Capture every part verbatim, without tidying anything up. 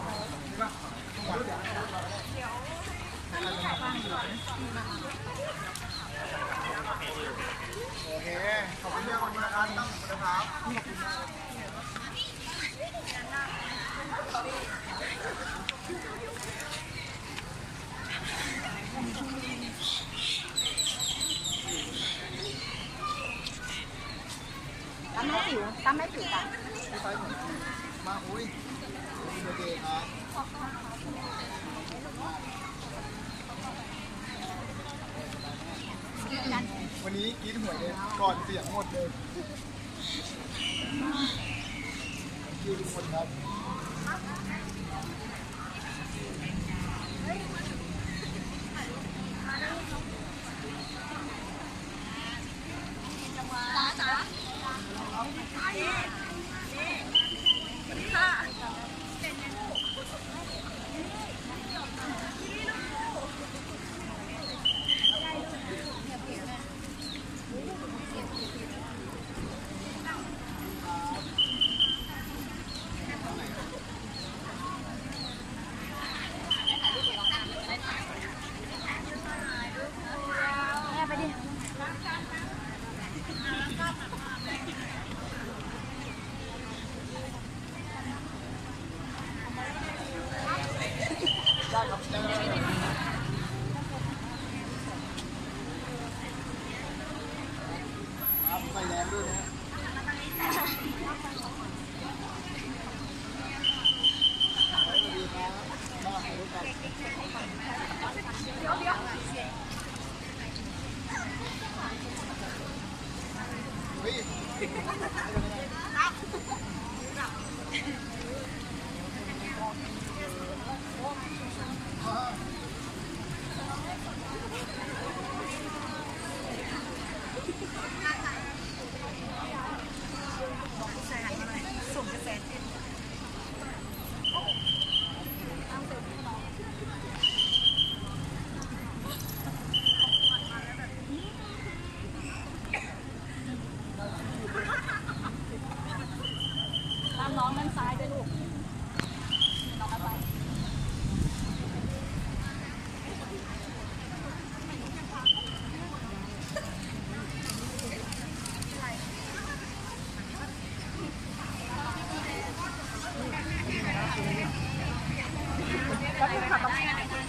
โอเคขอบคุณมากมากครับต้องนะครับตั้มไม่ผิวตั้มไม่ผิวกันมาอุ้ยโอเคครับวันนี้กินหวยเลยก่อนเสียงหมดเลยคิวทุกคนครับจ้าจ้าไฟแรงด้วยนะสวัสดีครับมาถ่ายรูปกันเดี๋ยวเดี๋ยวเฮ้ยส่งกระแสตามน้องด้านซ้ายด้วยลูกน้องอะไรก็คือขับมา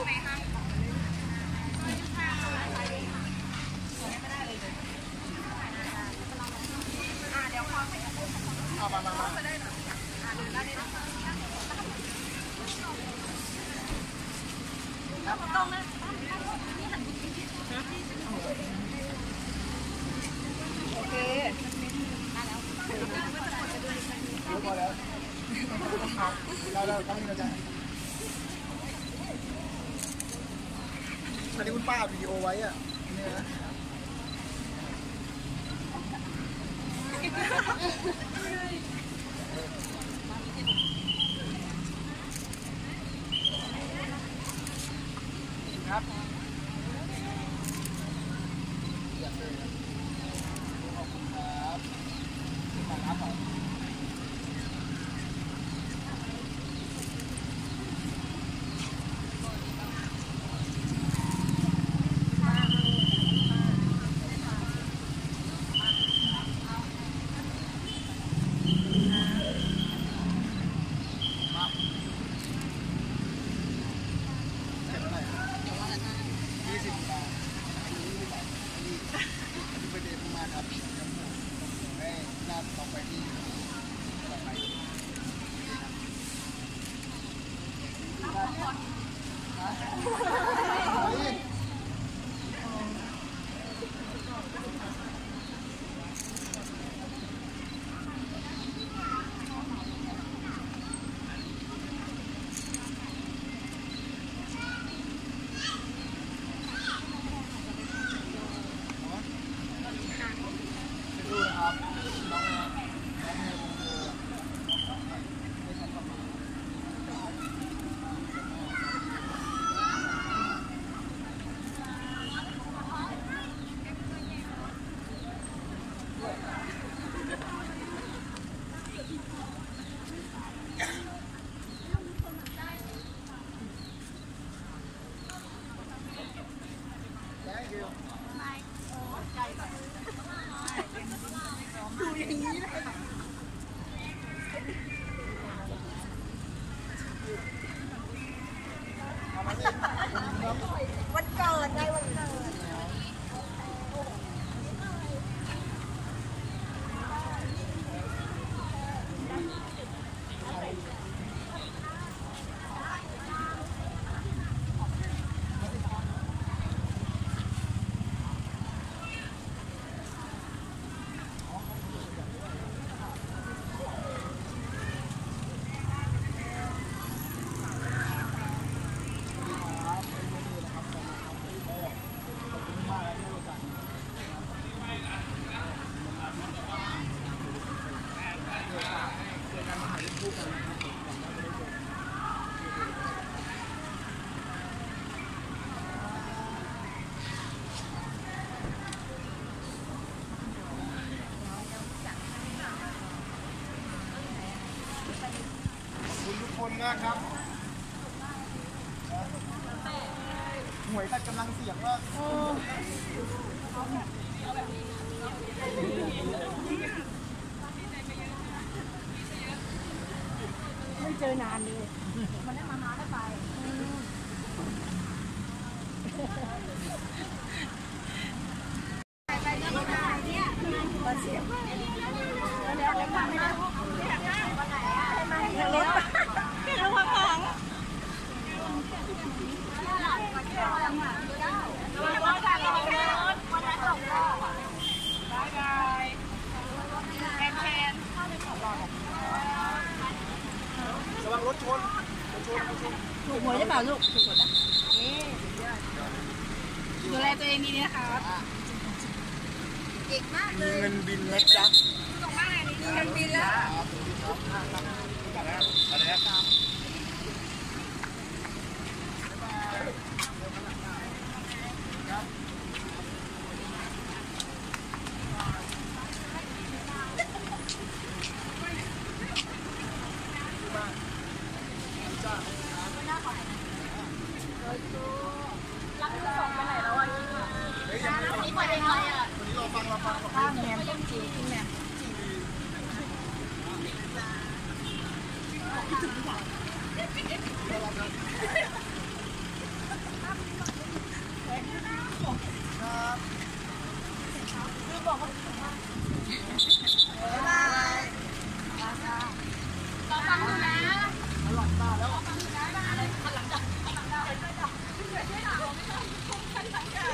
เอามามามาตรงนะโอเคได้แล้วพอแล้วเราเราต้องมีเราจะอันนี้คุณป้าวิดีโอไว้อ่ะเนี่ยนะครับอยากเลยขอบคุณครับขอบคุณครับครับให้หน้าต่อไปที่ต่อไปดูนะครับน้องน้องเมย์ากครับหวยตัดกำลังเสียงว่าไม่เจอนานเลยมันได้มามาได้ไปเสียงแล้วแล้วมาไม่ได้วันไหนอ่ะให้มาให้รถให้รถพังพังระวังรถชนรถชนรถชนถูกหวยได้เปล่าลูกถูกหวยนะดูแลตัวเองดีๆนะคะเก่งมากเลมียเงินบินนะจ๊ะส่งมาไหนมีเงินบินแล้วอะไรนะครับรับที่สองไปไหนแล้วอ่ะเฮ้ยยังไม่นี่ไปยังไงอ่ะวันนี้เราฟังเราฟังข้าวแหนมต้มจีกินแหนมคือบอกว่า